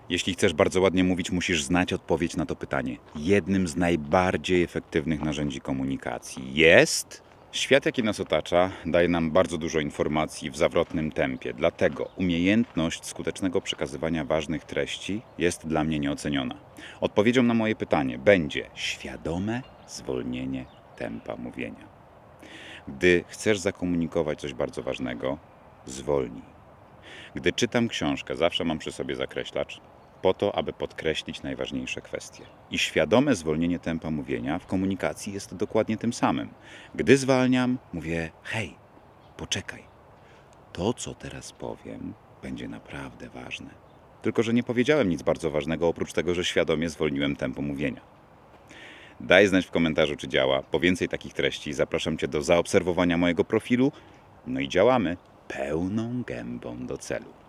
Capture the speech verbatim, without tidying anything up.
Jeśli chcesz bardzo ładnie mówić, musisz znać odpowiedź na to pytanie. Jednym z najbardziej efektywnych narzędzi komunikacji jest... Świat, jaki nas otacza, daje nam bardzo dużo informacji w zawrotnym tempie. Dlatego umiejętność skutecznego przekazywania ważnych treści jest dla mnie nieoceniona. Odpowiedzią na moje pytanie będzie świadome zwolnienie tempa mówienia. Gdy chcesz zakomunikować coś bardzo ważnego, zwolnij. Gdy czytam książkę, zawsze mam przy sobie zakreślacz, po to, aby podkreślić najważniejsze kwestie. I świadome zwolnienie tempa mówienia w komunikacji jest dokładnie tym samym. Gdy zwalniam, mówię: hej, poczekaj. To, co teraz powiem, będzie naprawdę ważne. Tylko że nie powiedziałem nic bardzo ważnego, oprócz tego, że świadomie zwolniłem tempo mówienia. Daj znać w komentarzu, czy działa. Po więcej takich treści zapraszam Cię do zaobserwowania mojego profilu. No i działamy pełną gębą do celu.